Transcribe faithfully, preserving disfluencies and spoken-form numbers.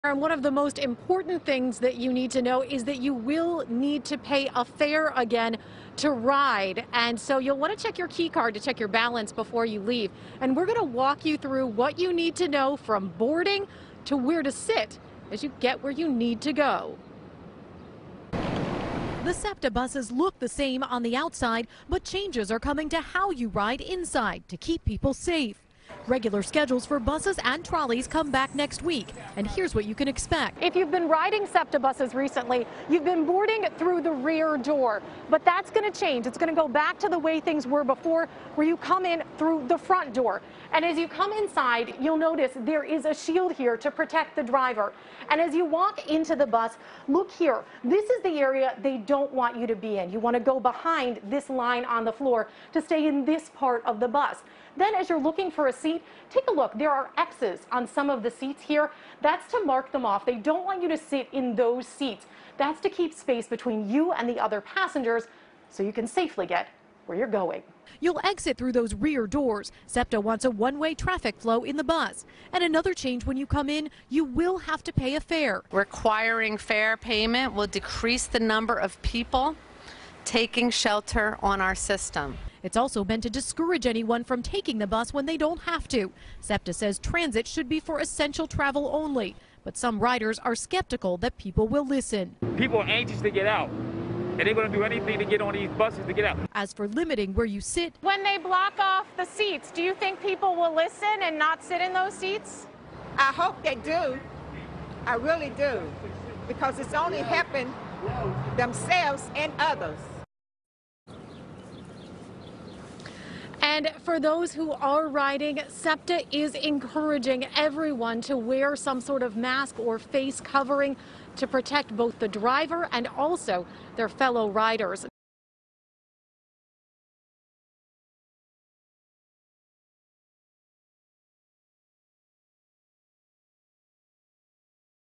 And one of the most important things that you need to know is that you will need to pay a fare again to ride. And so you'll want to check your key card to check your balance before you leave. And we're going to walk you through what you need to know from boarding to where to sit as you get where you need to go. The SEPTA buses look the same on the outside, but changes are coming to how you ride inside to keep people safe. Regular schedules for buses and trolleys come back next week, and here's what you can expect. If you've been riding SEPTA buses recently, you've been boarding through the rear door, but that's going to change. It's going to go back to the way things were before, where you come in through the front door. And as you come inside, you'll notice there is a shield here to protect the driver. And as you walk into the bus, look here. This is the area they don't want you to be in. You want to go behind this line on the floor to stay in this part of the bus. Then as you're looking for a seat, take a look. There are X's on some of the seats here. That's to mark them off. They don't want you to sit in those seats. That's to keep space between you and the other passengers so you can safely get where you're going. You'll exit through those rear doors. SEPTA wants a one-way traffic flow in the bus. And another change: when you come in, you will have to pay a fare. Requiring fare payment will decrease the number of people taking shelter on our system. It's also meant to discourage anyone from taking the bus when they don't have to. SEPTA says transit should be for essential travel only, but some riders are skeptical that people will listen. People are anxious to get out, and they're going to do anything to get on these buses to get out. As for limiting where you sit, when they block off the seats, do you think people will listen and not sit in those seats? I hope they do. I really do, because it's only helping themselves and others. And for those who are riding, SEPTA is encouraging everyone to wear some sort of mask or face covering to protect both the driver and also their fellow riders.